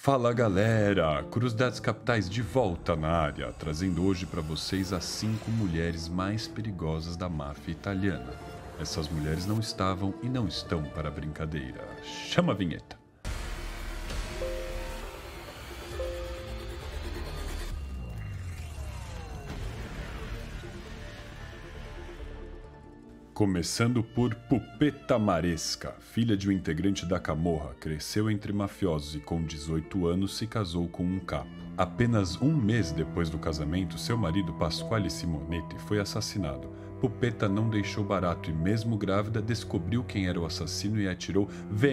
Fala galera, Curiosidades Capitais de volta na área, trazendo hoje para vocês as 5 mulheres mais perigosas da máfia italiana. Essas mulheres não estavam e não estão para brincadeira. Chama a vinheta. Começando por Puppetta Maresca, filha de um integrante da Camorra, cresceu entre mafiosos e com 18 anos se casou com um capo. Apenas um mês depois do casamento, seu marido Pasquale Simonetti foi assassinado. Puppetta não deixou barato e mesmo grávida descobriu quem era o assassino e atirou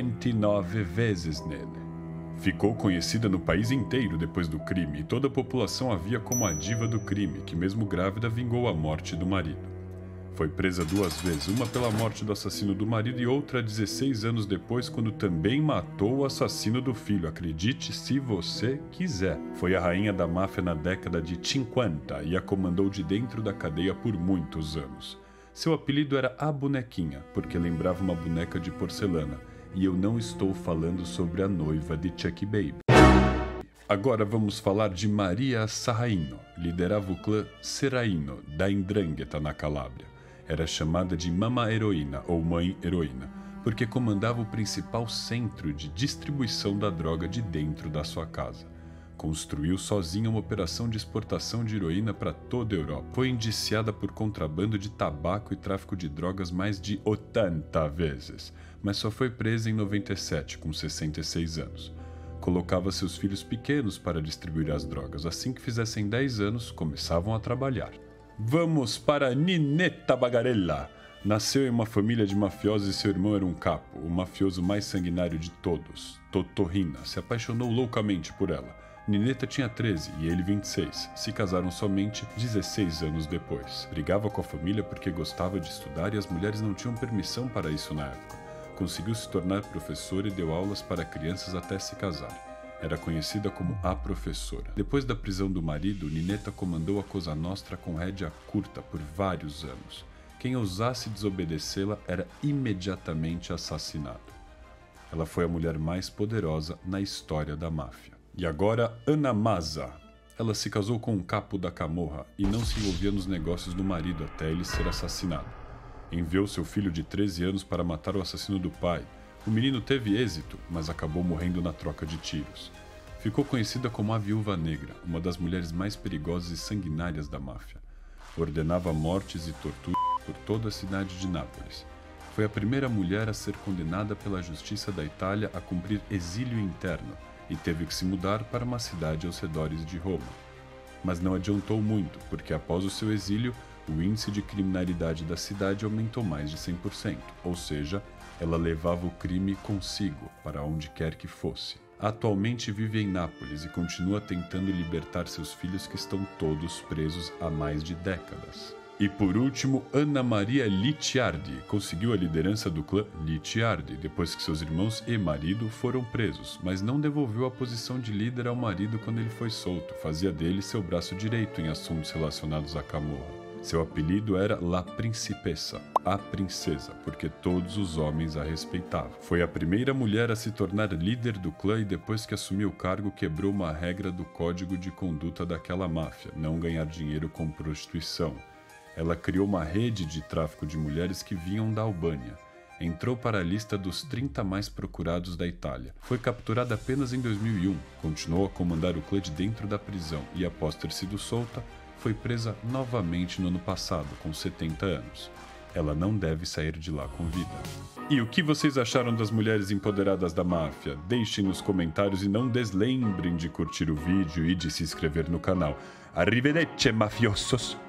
29 vezes nele. Ficou conhecida no país inteiro depois do crime e toda a população a via como a diva do crime, que mesmo grávida vingou a morte do marido. Foi presa 2 vezes, uma pela morte do assassino do marido e outra 16 anos depois, quando também matou o assassino do filho. Acredite se você quiser. Foi a rainha da máfia na década de 50 e a comandou de dentro da cadeia por muitos anos. Seu apelido era a Bonequinha, porque lembrava uma boneca de porcelana. E eu não estou falando sobre a noiva de Chucky Baby. Agora vamos falar de Maria Sarraino. Liderava o clã Serraino, da 'Ndrangheta, na Calábria. Era chamada de Mamma Heroína, ou Mãe Heroína, porque comandava o principal centro de distribuição da droga de dentro da sua casa. Construiu sozinha uma operação de exportação de heroína para toda a Europa. Foi indiciada por contrabando de tabaco e tráfico de drogas mais de 80 vezes, mas só foi presa em 97, com 66 anos. Colocava seus filhos pequenos para distribuir as drogas. Assim que fizessem 10 anos, começavam a trabalhar. Vamos para Ninetta Bagarella. Nasceu em uma família de mafiosos e seu irmão era um capo, o mafioso mais sanguinário de todos. Totorrina se apaixonou loucamente por ela. Ninetta tinha 13 e ele 26. Se casaram somente 16 anos depois. Brigava com a família porque gostava de estudar e as mulheres não tinham permissão para isso na época. Conseguiu se tornar professora e deu aulas para crianças até se casar. Era conhecida como a professora. Depois da prisão do marido, Ninetta comandou a Cosa Nostra com rédea curta por vários anos. Quem ousasse desobedecê-la era imediatamente assassinado. Ela foi a mulher mais poderosa na história da máfia. E agora, Anna Mazza. Ela se casou com um capo da Camorra e não se envolvia nos negócios do marido até ele ser assassinado. Enviou seu filho de 13 anos para matar o assassino do pai. O menino teve êxito, mas acabou morrendo na troca de tiros. Ficou conhecida como a Viúva Negra, uma das mulheres mais perigosas e sanguinárias da máfia. Ordenava mortes e torturas por toda a cidade de Nápoles. Foi a primeira mulher a ser condenada pela justiça da Itália a cumprir exílio interno e teve que se mudar para uma cidade aos redores de Roma. Mas não adiantou muito, porque após o seu exílio, o índice de criminalidade da cidade aumentou mais de 100%, ou seja, ela levava o crime consigo, para onde quer que fosse. Atualmente vive em Nápoles e continua tentando libertar seus filhos que estão todos presos há mais de décadas. E por último, Anna Maria Licciardi conseguiu a liderança do clã Licciardi depois que seus irmãos e marido foram presos, mas não devolveu a posição de líder ao marido quando ele foi solto, fazia dele seu braço direito em assuntos relacionados à Camorra. Seu apelido era La Principessa, a princesa, porque todos os homens a respeitavam. Foi a primeira mulher a se tornar líder do clã e depois que assumiu o cargo quebrou uma regra do código de conduta daquela máfia, não ganhar dinheiro com prostituição. Ela criou uma rede de tráfico de mulheres que vinham da Albânia. Entrou para a lista dos 30 mais procurados da Itália. Foi capturada apenas em 2001, continuou a comandar o clã de dentro da prisão e após ter sido solta, foi presa novamente no ano passado, com 70 anos. Ela não deve sair de lá com vida. E o que vocês acharam das mulheres empoderadas da máfia? Deixem nos comentários e não deslembrem de curtir o vídeo e de se inscrever no canal. Arrivederci, mafiosos!